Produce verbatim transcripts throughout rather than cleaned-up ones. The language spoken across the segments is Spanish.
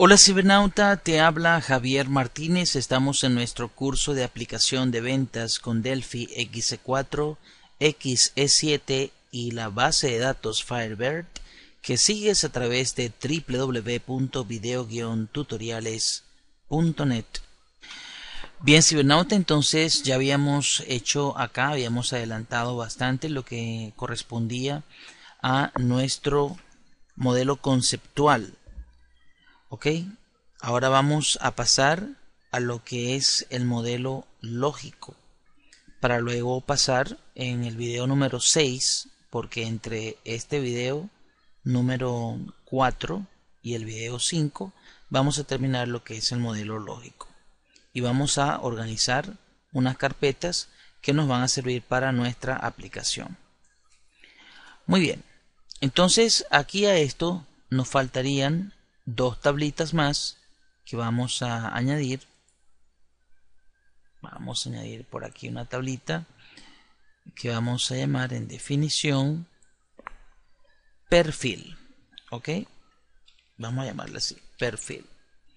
Hola cibernauta, te habla Javier Martínez. Estamos en nuestro curso de aplicación de ventas con Delphi X E cuatro, X E siete y la base de datos Firebird que sigues a través de w w w punto video guion tutoriales punto net. Bien cibernauta, entonces ya habíamos hecho acá, habíamos adelantado bastante lo que correspondía a nuestro modelo conceptual. Ok, ahora vamos a pasar a lo que es el modelo lógico, para luego pasar en el video número seis, porque entre este video número cuatro y el video cinco vamos a terminar lo que es el modelo lógico y vamos a organizar unas carpetas que nos van a servir para nuestra aplicación. Muy bien, entonces aquí a esto nos faltarían dos tablitas más que vamos a añadir. Vamos a añadir por aquí una tablita que vamos a llamar en definición perfil. Ok, vamos a llamarla así, perfil.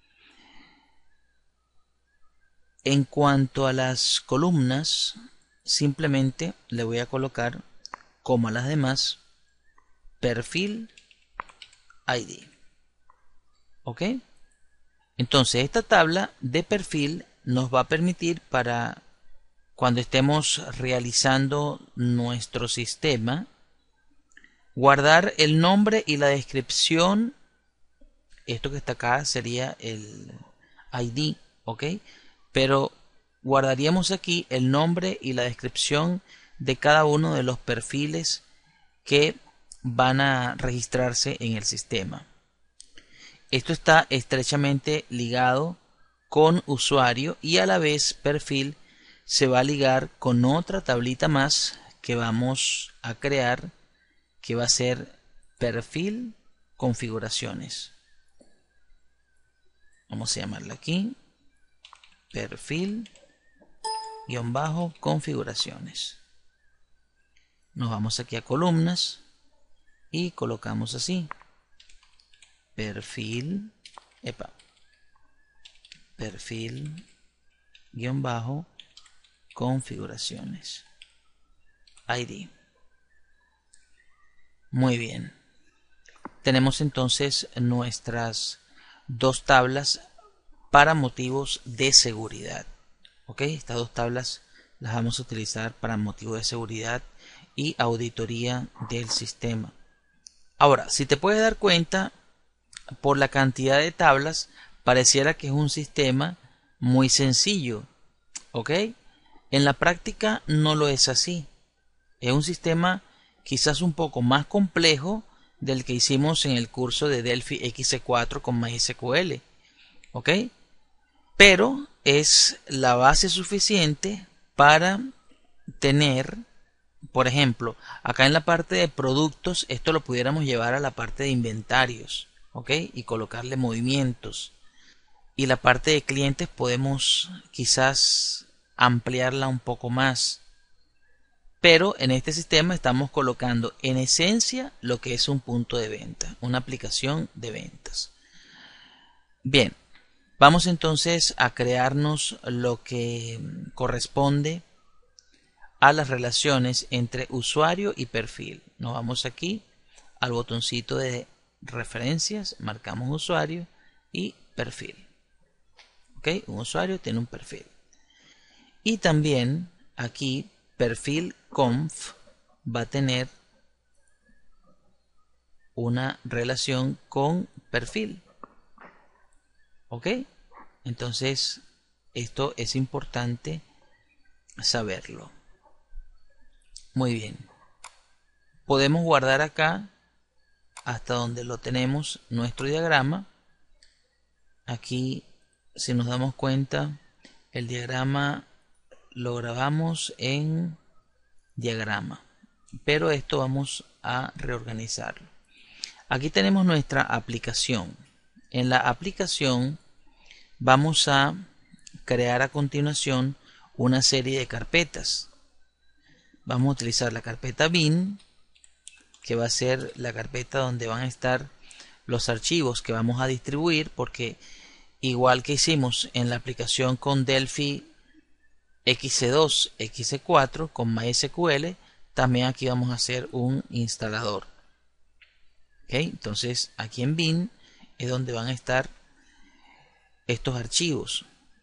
En cuanto a las columnas, simplemente le voy a colocar, como a las demás, perfil I D. ¿Ok? Entonces esta tabla de perfil nos va a permitir, para cuando estemos realizando nuestro sistema, guardar el nombre y la descripción. Esto que está acá sería el I D, ¿ok? Pero guardaríamos aquí el nombre y la descripción de cada uno de los perfiles que van a registrarse en el sistema. Esto está estrechamente ligado con usuario y a la vez perfil se va a ligar con otra tablita más que vamos a crear, que va a ser perfil configuraciones. Vamos a llamarla aquí perfil guión bajo configuraciones. Nos vamos aquí a columnas y colocamos así perfil, epa, perfil guión bajo configuraciones I D. Muy bien, tenemos entonces nuestras dos tablas para motivos de seguridad. Ok, estas dos tablas las vamos a utilizar para motivos de seguridad y auditoría del sistema. Ahora, si te puedes dar cuenta, por la cantidad de tablas, pareciera que es un sistema muy sencillo. ¿Ok? En la práctica no lo es así. Es un sistema quizás un poco más complejo del que hicimos en el curso de Delphi X E cuatro con MySQL. ¿Ok? Pero es la base suficiente para tener, por ejemplo, acá en la parte de productos, esto lo pudiéramos llevar a la parte de inventarios. ¿Ok? Y colocarle movimientos. Y la parte de clientes podemos quizás ampliarla un poco más. Pero en este sistema estamos colocando en esencia lo que es un punto de venta, una aplicación de ventas. Bien, vamos entonces a crearnos lo que corresponde a las relaciones entre usuario y perfil. Nos vamos aquí al botoncito de referencias, marcamos usuario y perfil. Ok, un usuario tiene un perfil. Y también aquí perfil conf va a tener una relación con perfil. Ok, entonces esto es importante saberlo. Muy bien, podemos guardar acá hasta donde lo tenemos nuestro diagrama. Aquí, si nos damos cuenta, el diagrama lo grabamos en diagrama, pero esto vamos a reorganizarlo. Aquí tenemos nuestra aplicación. En la aplicación vamos a crear a continuación una serie de carpetas. Vamos a utilizar la carpeta bin, que va a ser la carpeta donde van a estar los archivos que vamos a distribuir, porque igual que hicimos en la aplicación con Delphi equis ce dos, equis ce cuatro con MySQL, también aquí vamos a hacer un instalador. ¿Okay? Entonces aquí en bin es donde van a estar estos archivos.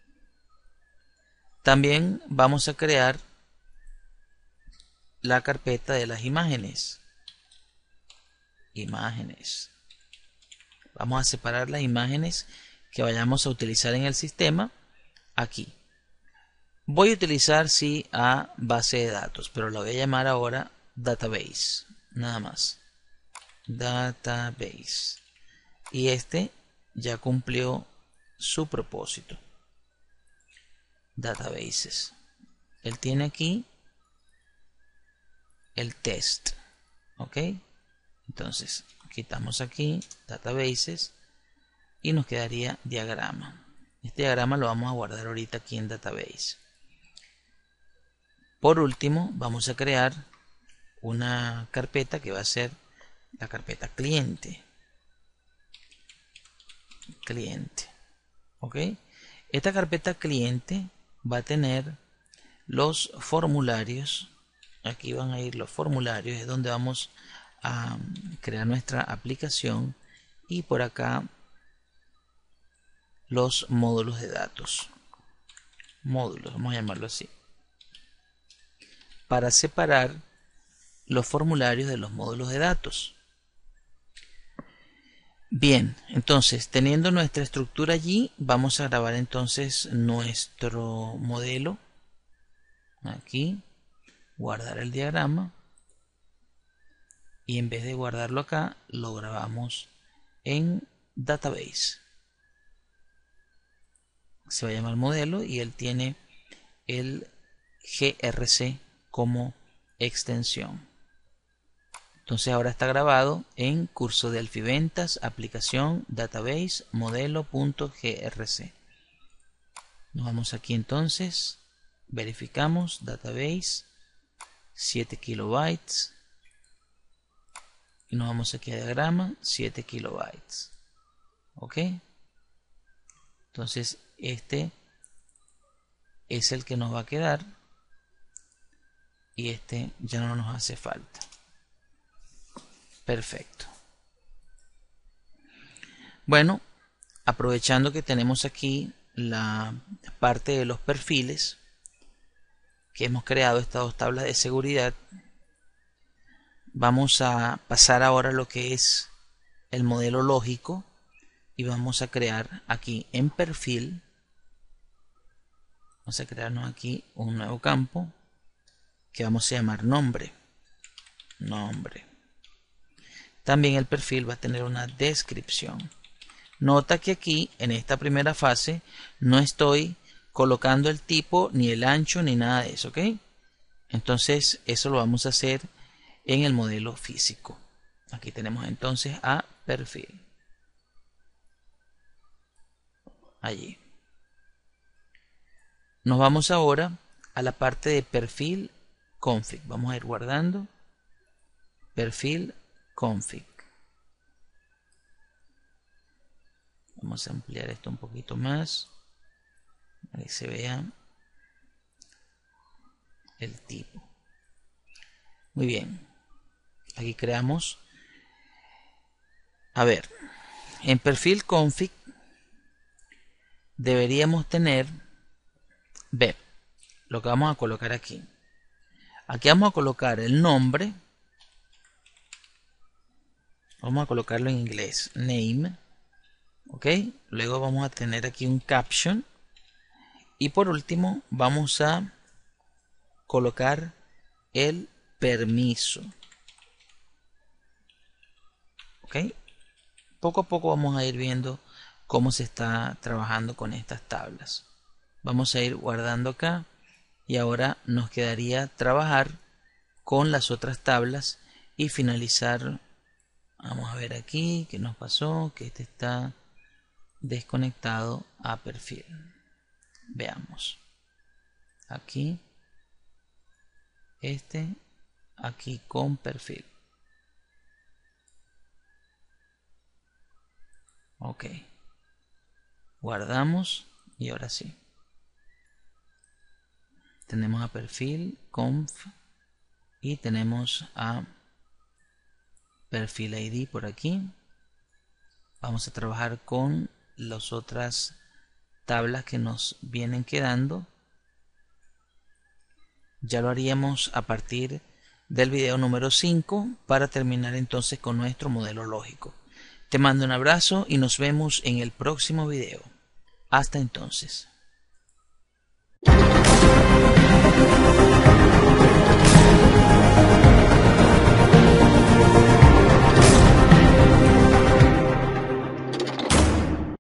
También vamos a crear la carpeta de las imágenes. Imágenes. Vamos a separar las imágenes que vayamos a utilizar en el sistema aquí. Voy a utilizar sí a base de datos, pero la voy a llamar ahora database, nada más. Database. Y este ya cumplió su propósito. Databases. Él tiene aquí el test. Ok. Entonces quitamos aquí databases y nos quedaría diagrama. Este diagrama lo vamos a guardar ahorita aquí en database. Por último, vamos a crear una carpeta que va a ser la carpeta cliente. Cliente. Ok. Esta carpeta cliente va a tener los formularios. Aquí van a ir los formularios, es donde vamos a crear nuestra aplicación, y por acá los módulos de datos. Módulos, vamos a llamarlo así, para separar los formularios de los módulos de datos. Bien, entonces teniendo nuestra estructura allí, vamos a grabar entonces nuestro modelo. Aquí, guardar el diagrama, y en vez de guardarlo acá, lo grabamos en database. Se va a llamar modelo y él tiene el G R C como extensión. Entonces ahora está grabado en curso Delphi Ventas, aplicación, database, modelo.grc. Nos vamos aquí entonces, verificamos, database, siete kilobytes. Y nos vamos aquí a diagrama, siete kilobytes. Ok. Entonces este es el que nos va a quedar. Y este ya no nos hace falta. Perfecto. Bueno, aprovechando que tenemos aquí la parte de los perfiles, que hemos creado estas dos tablas de seguridad, vamos a pasar ahora a lo que es el modelo lógico, y vamos a crear aquí en perfil, vamos a crearnos aquí un nuevo campo que vamos a llamar nombre. Nombre. También el perfil va a tener una descripción. Nota que aquí en esta primera fase no estoy colocando el tipo, ni el ancho, ni nada de eso, ¿ok? Entonces eso lo vamos a hacer en el modelo físico. Aquí tenemos entonces a perfil. Allí. Nos vamos ahora a la parte de perfil config. Vamos a ir guardando perfil config. Vamos a ampliar esto un poquito más para que se vea el tipo. Muy bien. Aquí creamos. A ver, en perfil config deberíamos tener, ver, lo que vamos a colocar aquí. Aquí vamos a colocar el nombre. Vamos a colocarlo en inglés, name. Ok, luego vamos a tener aquí un caption, y por último vamos a colocar el permiso. Ok, poco a poco vamos a ir viendo cómo se está trabajando con estas tablas. Vamos a ir guardando acá, y ahora nos quedaría trabajar con las otras tablas y finalizar. Vamos a ver aquí qué nos pasó, que este está desconectado a perfil. Veamos. Aquí. Este. Aquí con perfil. Ok. Guardamos y ahora sí. Tenemos a perfil, conf y tenemos a perfil I D por aquí. Vamos a trabajar con las otras tablas que nos vienen quedando. Ya lo haríamos a partir del video número cinco para terminar entonces con nuestro modelo lógico. Te mando un abrazo y nos vemos en el próximo video. Hasta entonces.